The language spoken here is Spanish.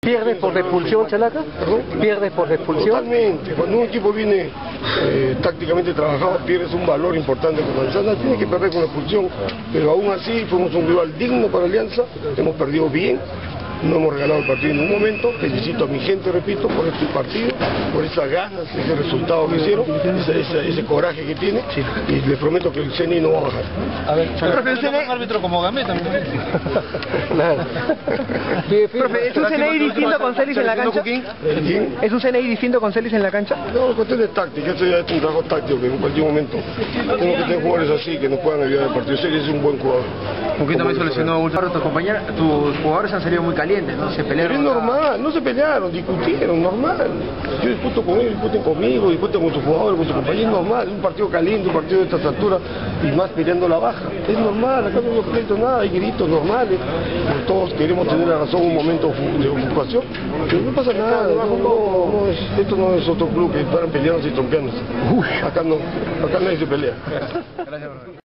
¿Pierde por repulsión, Chalaca? ¿Perdón? ¿Pierde por repulsión? Totalmente. Cuando un equipo viene tácticamente trabajado, pierdes un valor importante con Alianza. Tiene que perder con expulsión, pero aún así fuimos un rival digno para Alianza. Hemos perdido bien. No hemos regalado el partido en ningún momento. Felicito a mi gente, repito, por este partido, por esas ganas, ese resultado que hicieron, ese coraje que tiene. Sí. Y les prometo que el CNI no va a bajar. A ver, profe, un árbitro como Gambetta. Claro. Profe, ¿es un CNI distinto con Celis en la cancha? ¿Quién? ¿Es un CNI distinto con Celis en la cancha? No, cuestión de táctica, esto ya es un trabajo táctico que en cualquier momento tenemos que tener jugadores así que nos puedan ayudar al partido. Celis es un buen jugador. Un poquito me solucionó último. Tus jugadores han salido muy calientes, ¿no? Se pelearon. Pero es normal, no se pelearon, discutieron, normal. Yo discuto con ellos, discuten conmigo, discuten con sus jugadores, con sus compañeros, es normal. Es un partido caliente, un partido de estas alturas y más peleando la baja. Es normal, acá no hay pleito, nada, hay gritos normales. Todos queremos tener la razón en un momento de ocupación. Pero no pasa nada, esto no es otro club que están peleándose y trompeándose. Acá no, acá nadie se pelea. Gracias, profe.